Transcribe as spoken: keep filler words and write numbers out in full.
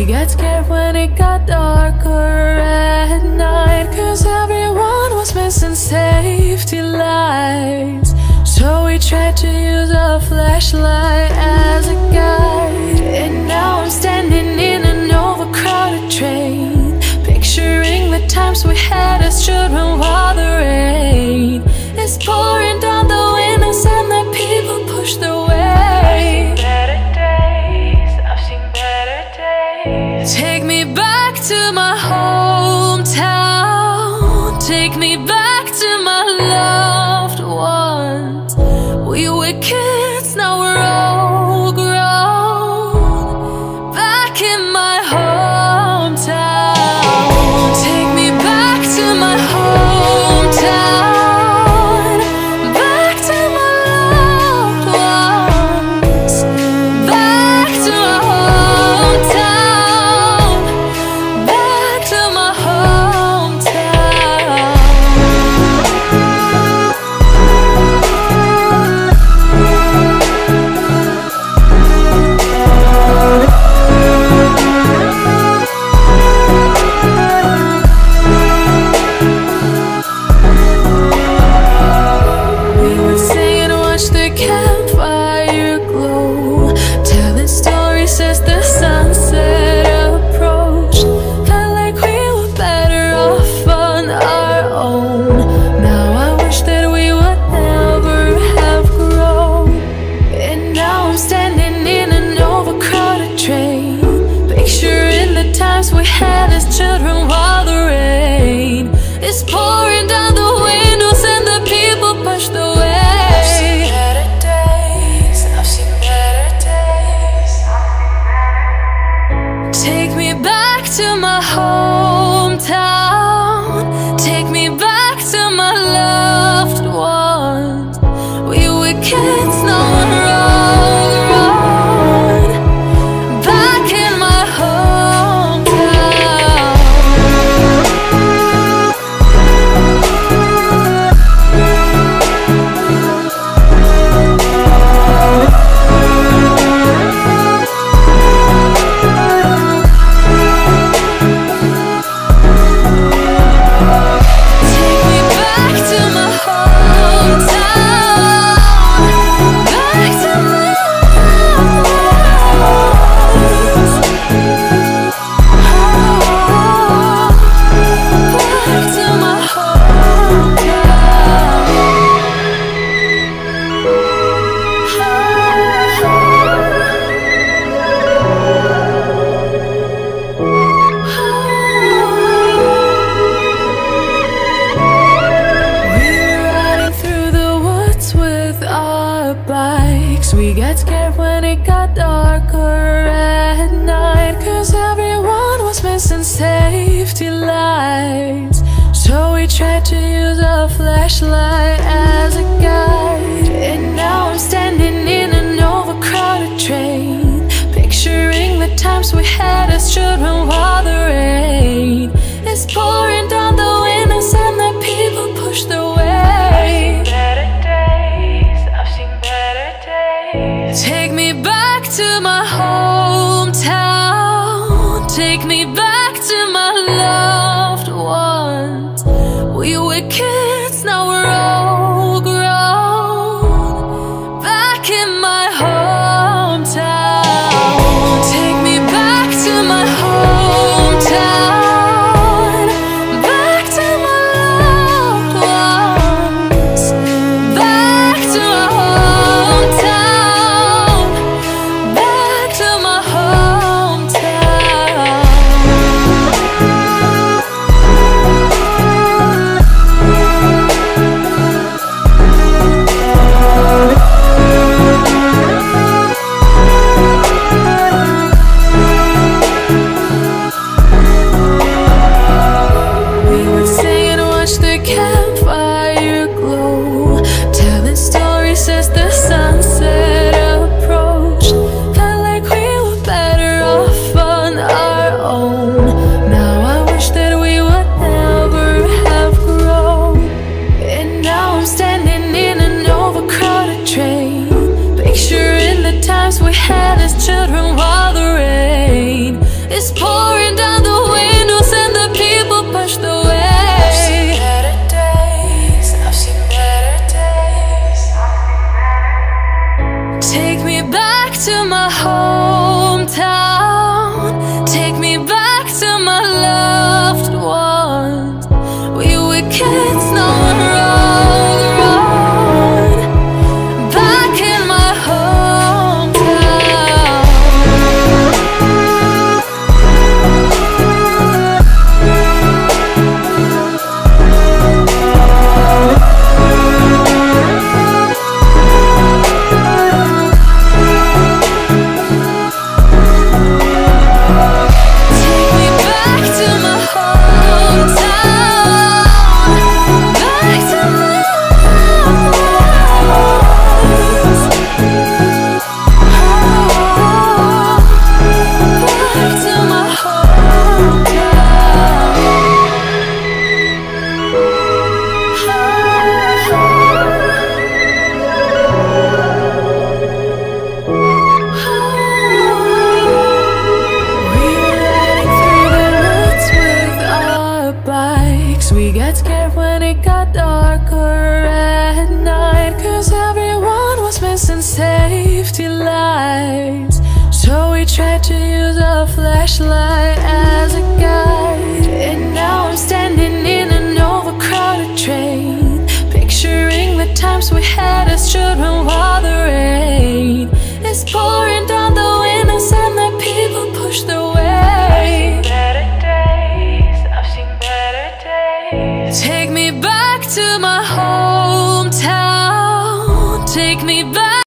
We got scared when it got darker at night, 'cause everyone was missing safety lights. So we tried to use a flashlight as a guide. And now I'm standing in an overcrowded train, picturing the times we had as children while the rain is pouring down the windows and the people push their way. Take me back to my hometown. Take me back to my loved ones. We were kids, now we're all grown. Back in my hometown. Take me back to my hometown. Back to my loved ones. Back to my hometown. Campfire glow, telling stories as the sunset approached. Felt like we were better off on our own. Now I wish that we would never have grown. And now I'm standing in an overcrowded train, picturing the times we had as children while the rain is pouring down the windows and the people push the way. Take me back to my hometown. Take me back to my loved ones. We were kids, now we're all grown. Back in my bikes. We got scared when it got darker at night, 'cause everyone was missing safety lights. So we tried to use a flashlight as a guide. And now I'm standing in an overcrowded train, picturing the times we had as children while the rain is pouring down the windows and the people push their way. Take me back to my hometown. Take me back to my loved ones. We were kids, now we're all grown. Back in my hometown. Take me back to we get scared when it got darker at night, 'cause everyone was missing safety lights. So we tried to use a flashlight as a guide. And now I'm standing in an overcrowded train, picturing the times we had as children while the rain is pouring down the windows and the people push their way. I've seen better days, I've seen better days. Take me back to my hometown, take me back